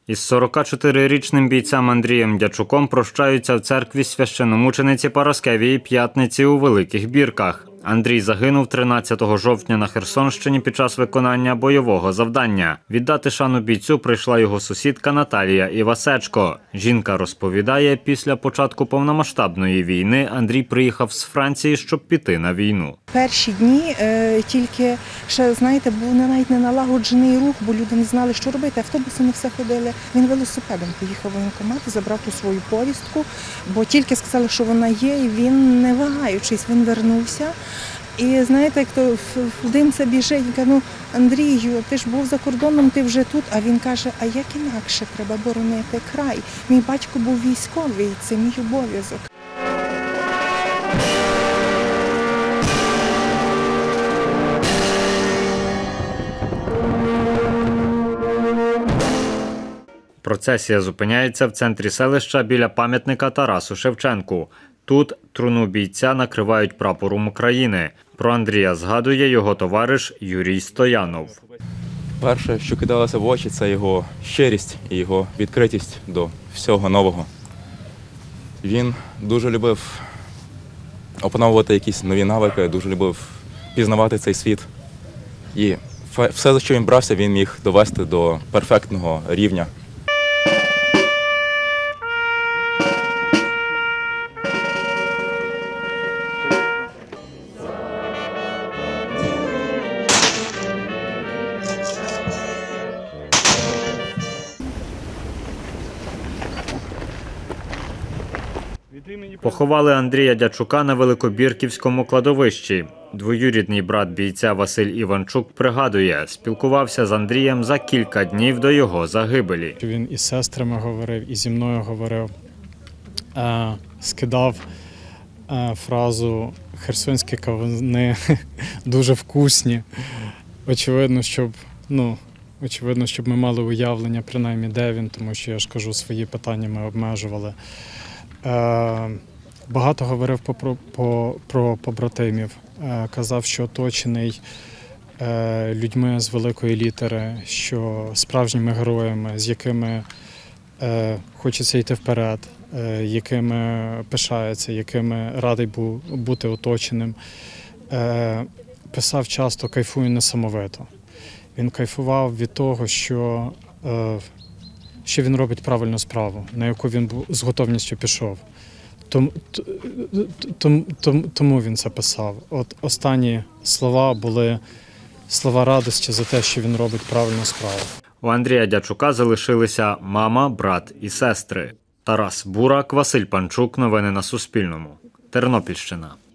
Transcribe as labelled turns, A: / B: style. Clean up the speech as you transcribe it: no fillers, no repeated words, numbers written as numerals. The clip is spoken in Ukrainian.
A: Із 44-річним бійцем Андрієм Дячуком прощаються в церкві священомучениці Параскевії П'ятниці у Великих Бірках. Андрій загинув 13 жовтня на Херсонщині під час виконання бойового завдання. Віддати шану бійцю прийшла його сусідка Наталія Івасечко. Жінка розповідає, після початку повномасштабної війни Андрій приїхав з Франції, щоб піти на війну.
B: Перші дні тільки, ще, знаєте, був навіть не налагоджений рух, бо люди не знали, що робити. Автобуси не все ходили. Він велосипедом поїхав в воєнкомат, забрав ту свою повістку, бо тільки сказали, що вона є, і він, не вагаючись, він вернувся. І знаєте, як то в дим це біжить, він каже, ну, Андрію, ти ж був за кордоном, ти вже тут. А він каже, а як інакше, треба боронити край. Мій батько був військовий, це мій обов'язок.
A: Процесія зупиняється в центрі селища біля пам'ятника Тарасу Шевченку. Тут труну бійця накривають прапором України. Про Андрія згадує його товариш Юрій Стоянов.
C: Перше, що кидалося в очі, це його щирість і його відкритість до всього нового. Він дуже любив опановувати якісь нові навики, дуже любив пізнавати цей світ. І все, за що він брався, він міг довести до перфектного рівня.
A: Поховали Андрія Дячука на Великобірківському кладовищі. Двоюрідний брат бійця Василь Іванчук пригадує, спілкувався з Андрієм за кілька днів до його загибелі.
D: Він із сестрами говорив, і зі мною говорив, скидав фразу «херсонські кавуни дуже вкусні». Очевидно, щоб ми мали уявлення, принаймні, де він, тому що, я ж кажу, свої питання ми обмежували. Багато говорив про побратимів. Казав, що оточений людьми з великої літери, що справжніми героями, з якими хочеться йти вперед, якими пишається, якими радий був бути оточеним. Писав часто «кайфую несамовито». Він кайфував від того, що він робить правильну справу, на яку він з готовністю пішов. Тому він це писав. От останні слова були слова радості за те, що він робить правильну справу.
A: У Андрія Дячука залишилися мама, брат і сестри. Тарас Бурак, Василь Панчук. Новини на Суспільному. Тернопільщина.